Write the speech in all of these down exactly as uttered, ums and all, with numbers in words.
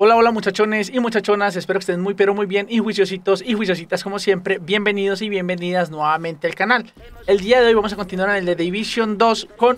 Hola, hola muchachones y muchachonas, espero que estén muy pero muy bien y juiciositos y juiciositas como siempre. Bienvenidos y bienvenidas nuevamente al canal. El día de hoy vamos a continuar en el de Division dos con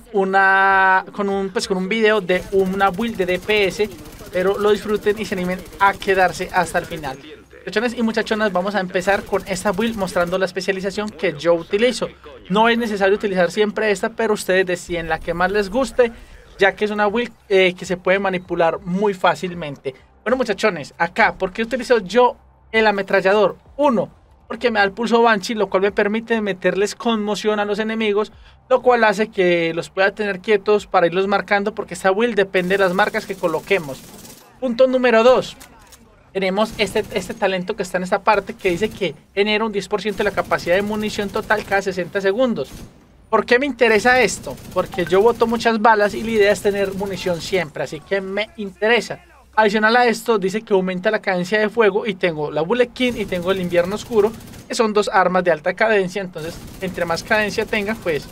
una con un pues con un video de una build de D P S, pero lo disfruten y se animen a quedarse hasta el final. Muchachones y muchachonas, vamos a empezar con esta build mostrando la especialización que yo utilizo. No es necesario utilizar siempre esta, pero ustedes deciden la que más les guste, ya que es una build eh, que se puede manipular muy fácilmente. Bueno muchachones, acá, ¿por qué utilizo yo el ametrallador? Uno, porque me da el pulso Banshee, lo cual me permite meterles conmoción a los enemigos, lo cual hace que los pueda tener quietos para irlos marcando, porque esta build depende de las marcas que coloquemos. Punto número dos. Tenemos este, este talento que está en esta parte que dice que genera un diez por ciento de la capacidad de munición total cada sesenta segundos. ¿Por qué me interesa esto? Porque yo boto muchas balas y la idea es tener munición siempre, así que me interesa. Adicional a esto, dice que aumenta la cadencia de fuego y tengo la Bullet King y tengo el Invierno Oscuro, que son dos armas de alta cadencia, entonces entre más cadencia tenga, pues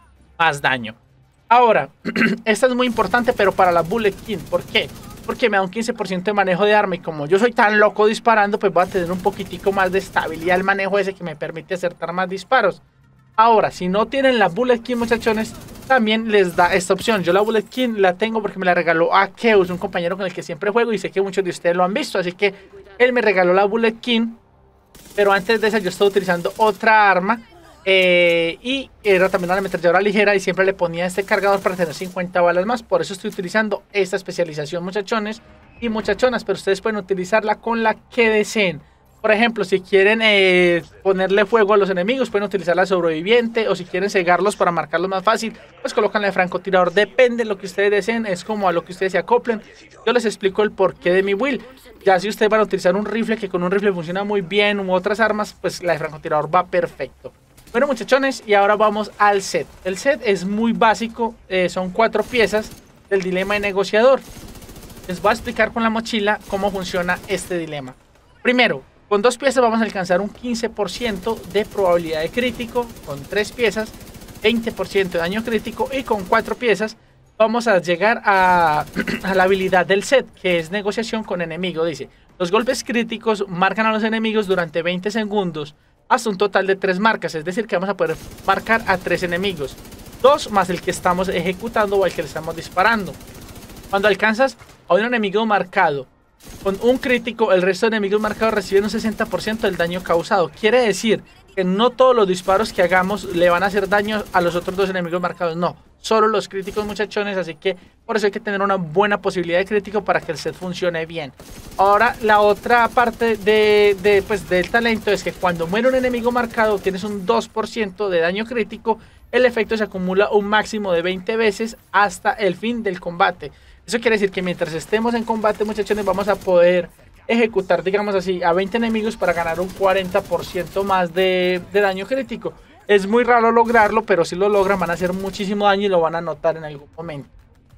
más daño. Ahora, esta es muy importante, pero para la Bullet King, ¿por qué? Porque me da un quince por ciento de manejo de arma y como yo soy tan loco disparando, pues voy a tener un poquitico más de estabilidad el manejo ese que me permite acertar más disparos. Ahora, si no tienen la Bullet King, muchachones, también les da esta opción. Yo la Bullet King la tengo porque me la regaló Akeus, un compañero con el que siempre juego y sé que muchos de ustedes lo han visto. Así que él me regaló la Bullet King, pero antes de esa yo estaba utilizando otra arma eh, y era también una ametralladora ligera y siempre le ponía este cargador para tener cincuenta balas más. Por eso estoy utilizando esta especialización, muchachones y muchachonas, pero ustedes pueden utilizarla con la que deseen. Por ejemplo, si quieren eh, ponerle fuego a los enemigos, pueden utilizar la sobreviviente, o si quieren cegarlos para marcarlos más fácil, pues colocan el francotirador. Depende de lo que ustedes deseen, es como a lo que ustedes se acoplen. Yo les explico el porqué de mi build. Ya si ustedes van a utilizar un rifle, que con un rifle funciona muy bien, u otras armas, pues la de francotirador va perfecto. Bueno muchachones, y ahora vamos al set. El set es muy básico, eh, son cuatro piezas del dilema de negociador. Les voy a explicar con la mochila cómo funciona este dilema. Primero, con dos piezas vamos a alcanzar un quince por ciento de probabilidad de crítico, con tres piezas veinte por ciento de daño crítico y con cuatro piezas vamos a llegar a, a la habilidad del set, que es negociación con enemigo. Dice, los golpes críticos marcan a los enemigos durante veinte segundos hasta un total de tres marcas, es decir que vamos a poder marcar a tres enemigos, dos más el que estamos ejecutando o al que le estamos disparando. Cuando alcanzas a un enemigo marcado con un crítico, el resto de enemigos marcados reciben un sesenta por ciento del daño causado. Quiere decir que no todos los disparos que hagamos le van a hacer daño a los otros dos enemigos marcados. No, solo los críticos, muchachones. Así que por eso hay que tener una buena posibilidad de crítico para que el set funcione bien. Ahora, la otra parte de, de, pues, del talento es que cuando muere un enemigo marcado tienes un dos por ciento de daño crítico. El efecto se acumula un máximo de veinte veces hasta el fin del combate. Eso quiere decir que mientras estemos en combate, muchachones, vamos a poder ejecutar, digamos así, a veinte enemigos para ganar un cuarenta por ciento más de, de daño crítico. Es muy raro lograrlo, pero si lo logran van a hacer muchísimo daño y lo van a notar en algún momento.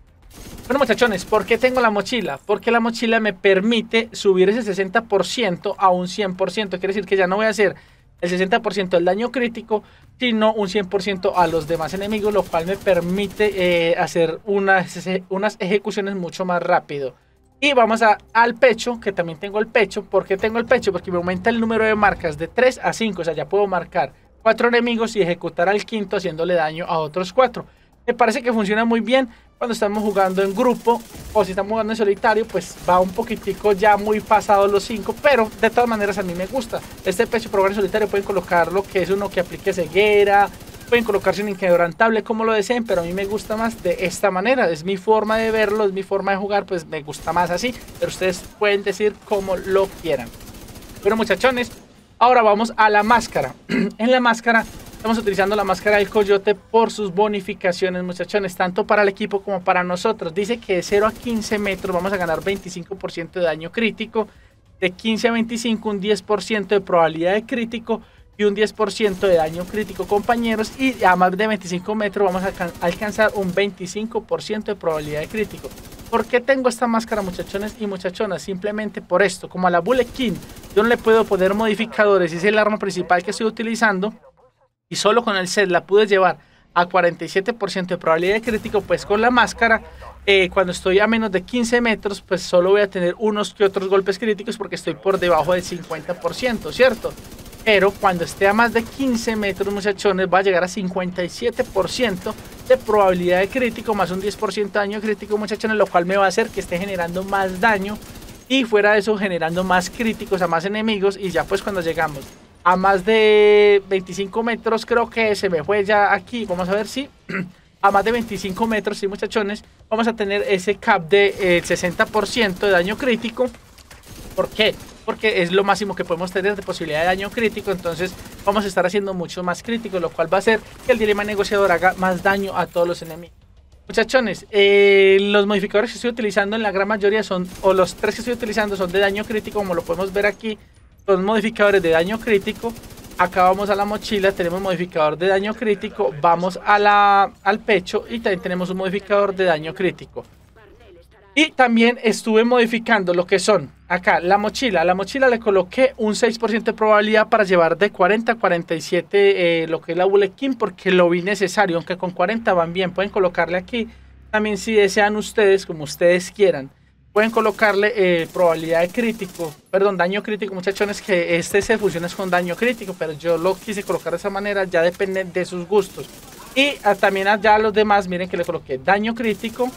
Bueno, muchachones, ¿por qué tengo la mochila? Porque la mochila me permite subir ese sesenta por ciento a un cien por ciento. Quiere decir que ya no voy a hacer el sesenta por ciento del daño crítico, sino un cien por ciento a los demás enemigos, lo cual me permite eh, hacer unas, unas ejecuciones mucho más rápido. Y vamos a, al pecho, que también tengo el pecho. ¿Por qué tengo el pecho? Porque me aumenta el número de marcas de tres a cinco, o sea, ya puedo marcar cuatro enemigos y ejecutar al quinto haciéndole daño a otros cuatro. Me parece que funciona muy bien cuando estamos jugando en grupo, o si estamos jugando en solitario, pues va un poquitico ya muy pasado los cinco, pero de todas maneras a mí me gusta. Este pecho para jugar en solitario pueden colocar lo que es uno que aplique ceguera, pueden colocarse un inquebrantable como lo deseen, pero a mí me gusta más de esta manera. Es mi forma de verlo, es mi forma de jugar, pues me gusta más así, pero ustedes pueden decir como lo quieran. Bueno muchachones, ahora vamos a la máscara. En la máscara estamos utilizando la máscara del coyote por sus bonificaciones, muchachones, tanto para el equipo como para nosotros. Dice que de cero a quince metros vamos a ganar veinticinco por ciento de daño crítico, de quince a veinticinco un diez por ciento de probabilidad de crítico y un diez por ciento de daño crítico, compañeros, y a más de veinticinco metros vamos a alcanzar un veinticinco por ciento de probabilidad de crítico. ¿Por qué tengo esta máscara, muchachones y muchachonas? Simplemente por esto. Como a la Bullet King yo no le puedo poner modificadores, es el arma principal que estoy utilizando, y solo con el set la pude llevar a cuarenta y siete por ciento de probabilidad de crítico, pues con la máscara, eh, cuando estoy a menos de quince metros, pues solo voy a tener unos que otros golpes críticos porque estoy por debajo del cincuenta por ciento, ¿cierto? Pero cuando esté a más de quince metros, muchachones, va a llegar a cincuenta y siete por ciento de probabilidad de crítico, más un diez por ciento de daño crítico, muchachones, lo cual me va a hacer que esté generando más daño y fuera de eso generando más críticos a más enemigos. Y ya pues cuando llegamos a más de veinticinco metros, creo que se me fue ya aquí, vamos a ver si a más de veinticinco metros, sí, muchachones, vamos a tener ese cap de eh, sesenta por ciento de daño crítico. ¿Por qué? Porque es lo máximo que podemos tener de posibilidad de daño crítico, entonces vamos a estar haciendo mucho más crítico, lo cual va a hacer que el dilema negociador haga más daño a todos los enemigos. Muchachones, eh, los modificadores que estoy utilizando en la gran mayoría son, o los tres que estoy utilizando son de daño crítico, como lo podemos ver aquí, son modificadores de daño crítico. Acá vamos a la mochila, tenemos modificador de daño crítico, vamos a la, al pecho y también tenemos un modificador de daño crítico. Y también estuve modificando lo que son acá la mochila. A la mochila le coloqué un seis por ciento de probabilidad para llevar de cuarenta a cuarenta y siete eh, lo que es la Bullet King, porque lo vi necesario, aunque con cuarenta van bien. Pueden colocarle aquí también si desean ustedes, como ustedes quieran. Pueden colocarle eh, probabilidad de crítico, perdón, daño crítico, muchachones, que este se funciona con daño crítico, pero yo lo quise colocar de esa manera, ya depende de sus gustos. Y a, también allá a los demás, miren que le coloqué daño crítico.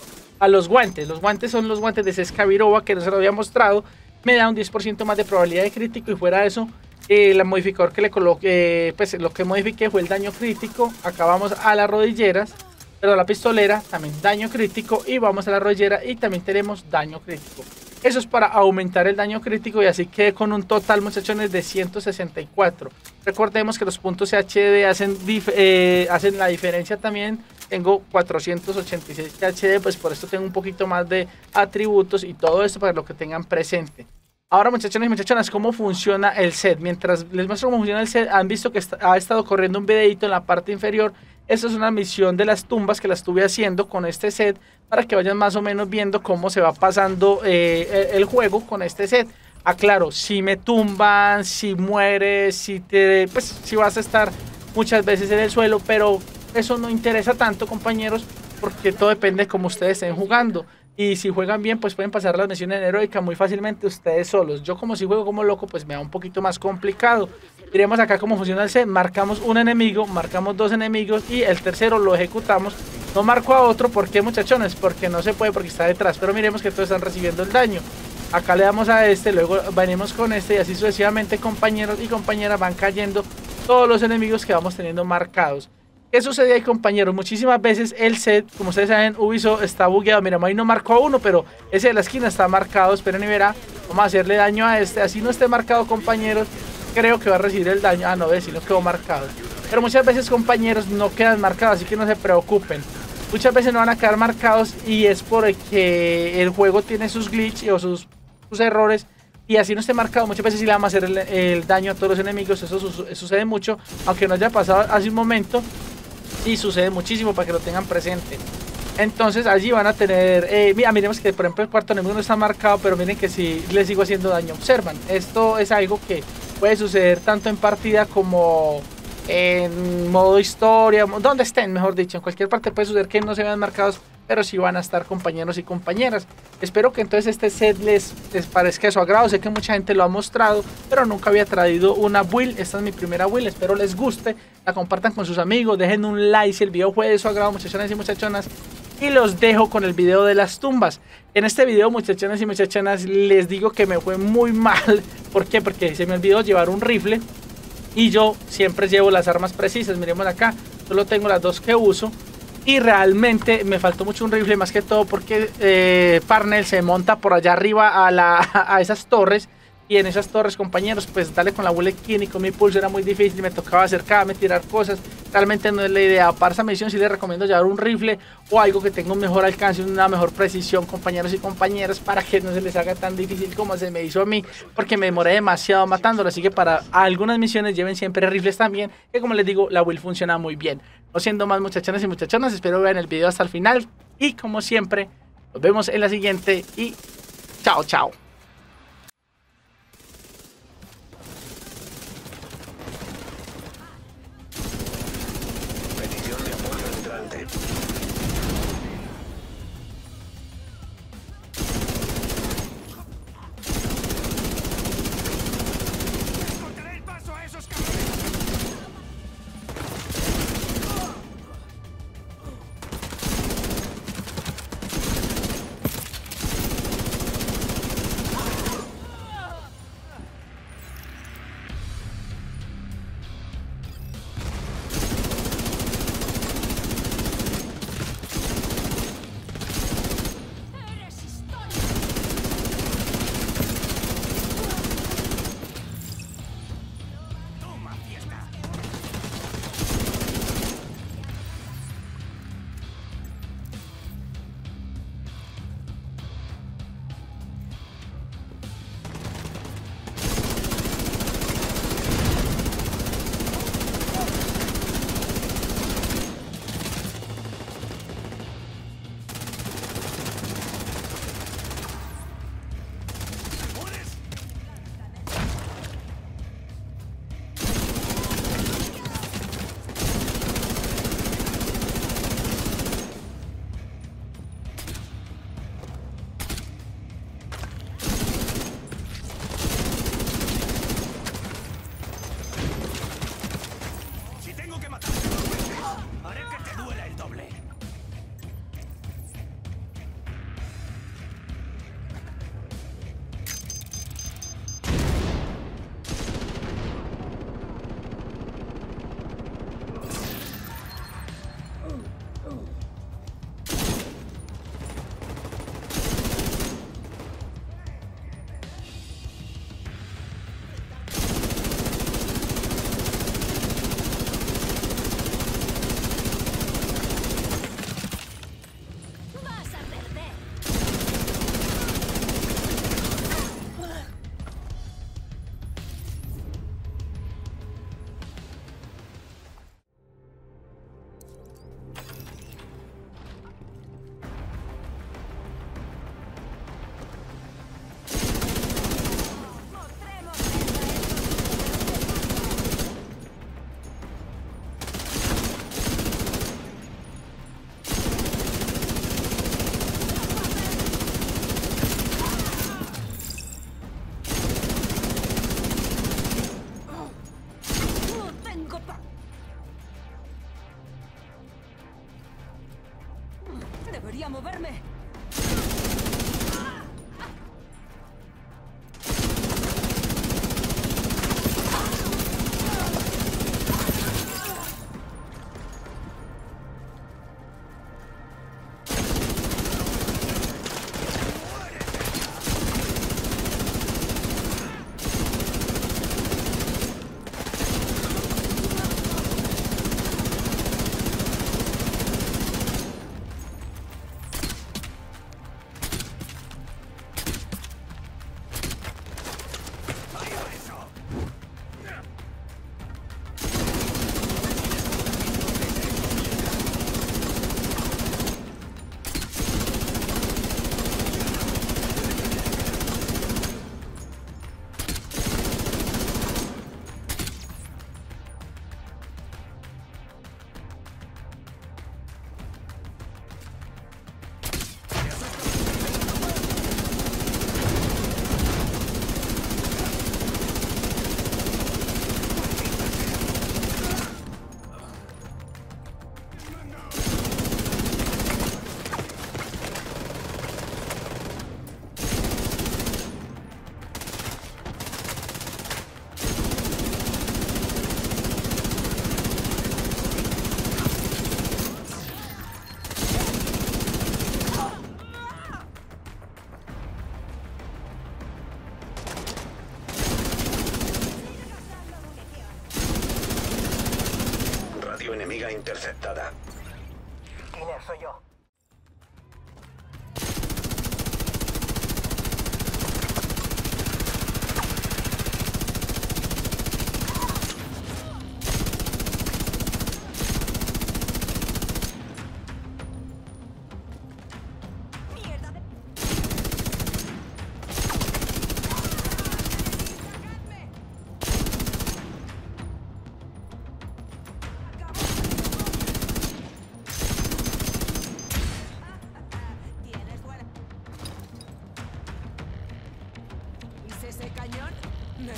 A los guantes, los guantes son los guantes de Sescavirova que no se lo había mostrado, me da un diez por ciento más de probabilidad de crítico y fuera de eso, eh, el modificador que le coloqué, eh, pues lo que modifiqué fue el daño crítico. Acá vamos a las rodilleras, pero a la pistolera también daño crítico y vamos a la rodillera y también tenemos daño crítico. Eso es para aumentar el daño crítico y así quedé con un total, muchachones, de ciento sesenta y cuatro. Recordemos que los puntos H D hacen, eh, hacen la diferencia también. Tengo cuatrocientos ochenta y seis H D, pues por esto tengo un poquito más de atributos y todo esto para lo que tengan presente. Ahora, muchachones y muchachonas, ¿cómo funciona el set? Mientras les muestro cómo funciona el set, han visto que está, ha estado corriendo un videito en la parte inferior. Esta es una misión de las tumbas que la estuve haciendo con este set para que vayan más o menos viendo cómo se va pasando eh, el juego con este set. Aclaro, si me tumban, si mueres, si te, pues si vas a estar muchas veces en el suelo, pero eso no interesa tanto, compañeros, porque todo depende de cómo ustedes estén jugando. Y si juegan bien, pues pueden pasar las misiones heroicas muy fácilmente ustedes solos. Yo como si juego como loco, pues me da un poquito más complicado. Miremos acá cómo funciona el set. Marcamos un enemigo, marcamos dos enemigos y el tercero lo ejecutamos. No marco a otro, ¿por qué, muchachones? Porque no se puede, porque está detrás. Pero miremos que todos están recibiendo el daño. Acá le damos a este, luego venimos con este y así sucesivamente, compañeros y compañeras, van cayendo todos los enemigos que vamos teniendo marcados. ¿Qué sucede ahí, compañeros? Muchísimas veces el set, como ustedes saben, Ubisoft está bugueado. Mira, ahí no marcó a uno, pero ese de la esquina está marcado. Esperen y verá. Vamos a hacerle daño a este. Así no esté marcado, compañeros, creo que va a recibir el daño. Ah, no, ve, si no quedó marcado. Pero muchas veces, compañeros, no quedan marcados, así que no se preocupen. Muchas veces no van a quedar marcados y es porque el juego tiene sus glitches o sus, sus errores. Y así no esté marcado, muchas veces sí le vamos a hacer el, el daño a todos los enemigos. Eso su, sucede mucho, aunque no haya pasado hace un momento. Y sucede muchísimo, para que lo tengan presente. Entonces allí van a tener, eh, mira, miremos que por ejemplo el cuarto enemigo no está marcado, pero miren que si sí le sigo haciendo daño. Observan, esto es algo que puede suceder tanto en partida como en modo historia, donde estén, mejor dicho. En cualquier parte puede suceder que no se vean marcados, pero sí van a estar, compañeros y compañeras. Espero que entonces este set les, les parezca de su agrado. Sé que mucha gente lo ha mostrado, pero nunca había traído una build. Esta es mi primera build, espero les guste. La compartan con sus amigos, dejen un like si el video fue de su agrado, muchachones y muchachonas. Y los dejo con el video de las tumbas. En este video, muchachones y muchachonas, les digo que me fue muy mal. ¿Por qué? Porque se me olvidó llevar un rifle. Y yo siempre llevo las armas precisas. Miremos acá, solo tengo las dos que uso. Y realmente me faltó mucho un rifle, más que todo porque eh, Parnell se monta por allá arriba a, la, a esas torres. Y en esas torres, compañeros, pues darle con la Bullet King y con mi pulso era muy difícil. Me tocaba acercarme, tirar cosas. Realmente no es la idea. Para esa misión sí les recomiendo llevar un rifle o algo que tenga un mejor alcance, una mejor precisión, compañeros y compañeras, para que no se les haga tan difícil como se me hizo a mí, porque me demoré demasiado matándolo. Así que para algunas misiones lleven siempre rifles también, que como les digo, la build funciona muy bien. No siendo más, muchachones y muchachonas, espero vean el video hasta el final. Y como siempre, nos vemos en la siguiente y chao, chao. Petición de moverme. Enemiga interceptada. Killer, soy yo. Ese cañón me...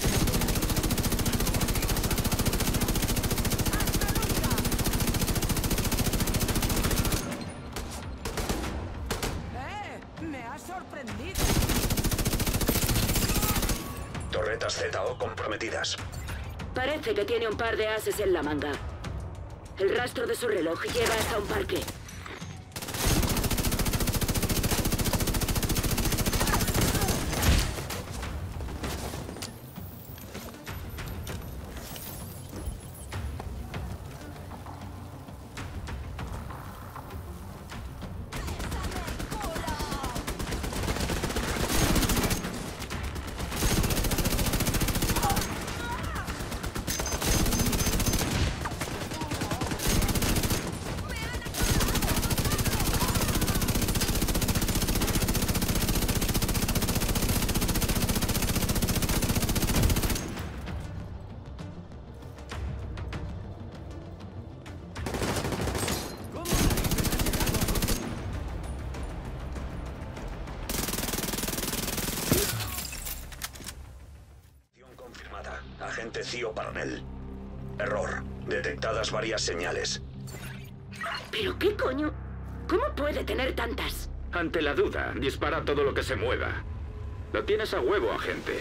¡Eh! ¡Me ha sorprendido! Torretas Z O comprometidas. Parece que tiene un par de ases en la manga. El rastro de su reloj lleva hasta un parque. Agente Cío Parnell. Error. Detectadas varias señales. ¿Pero qué coño? ¿Cómo puede tener tantas? Ante la duda, dispara todo lo que se mueva. Lo tienes a huevo, agente.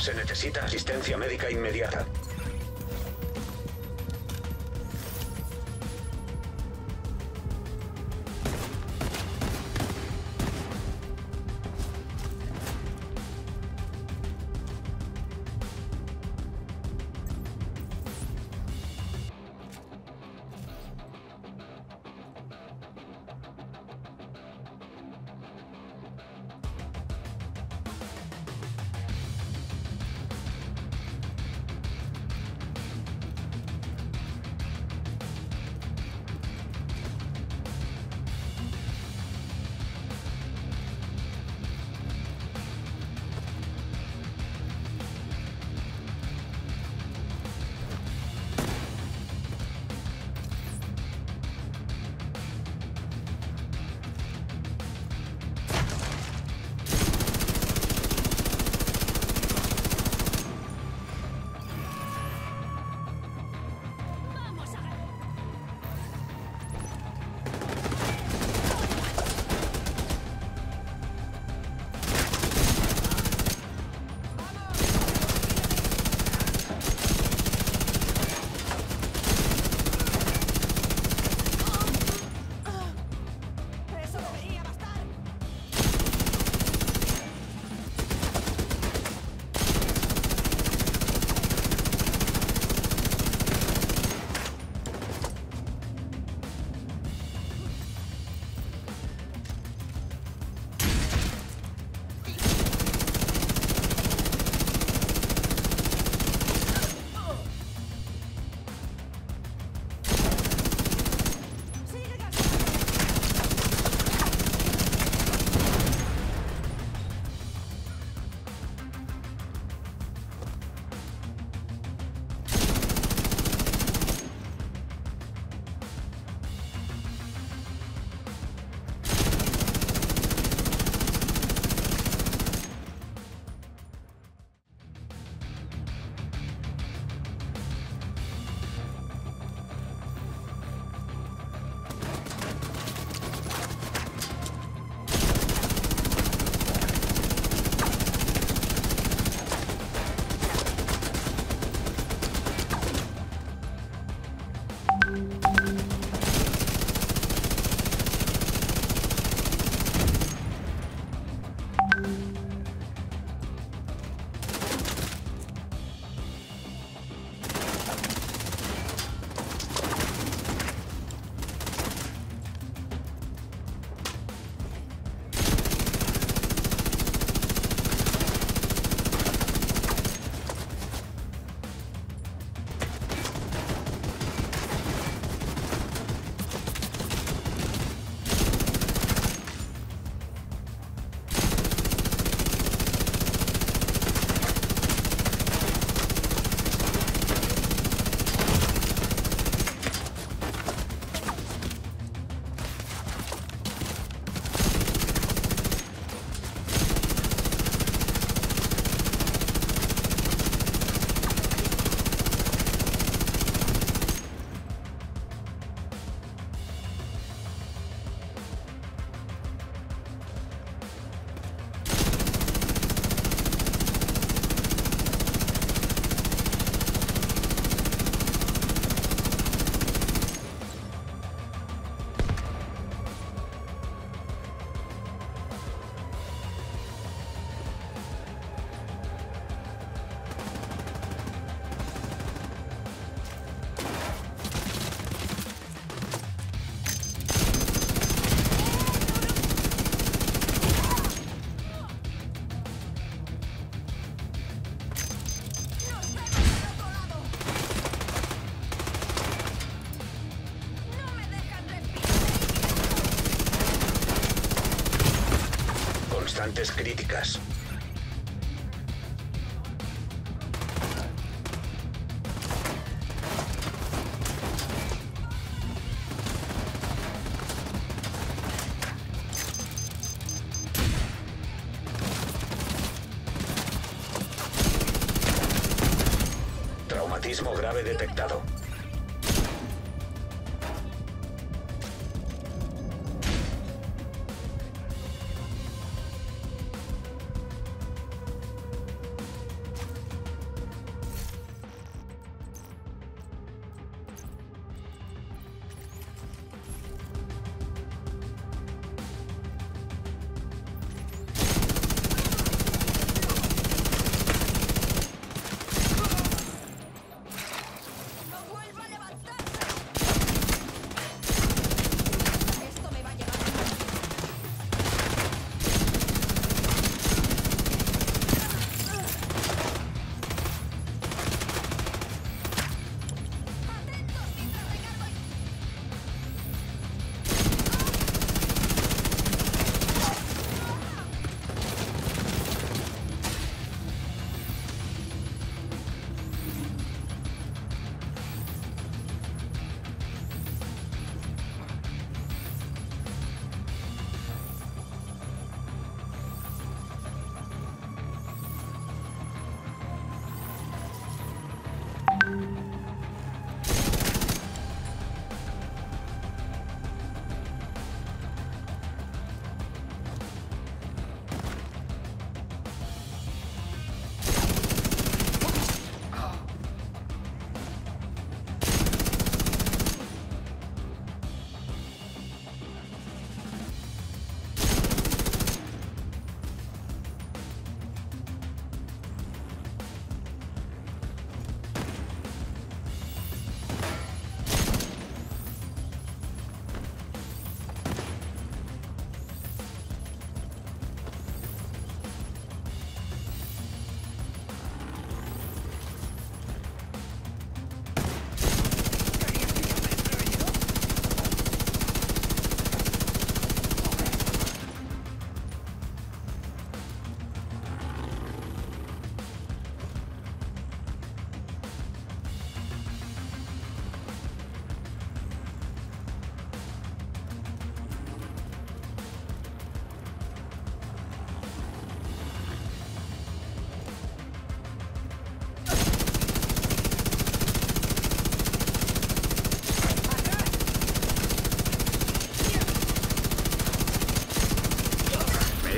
Se necesita asistencia médica inmediata. Eso debería bastar. Sigue gastando. Constantes críticas. Traumatismo grave detectado.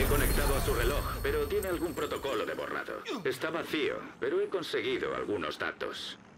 conectado a su reloj, pero tiene algún protocolo de borrado. Está vacío, pero he conseguido algunos datos.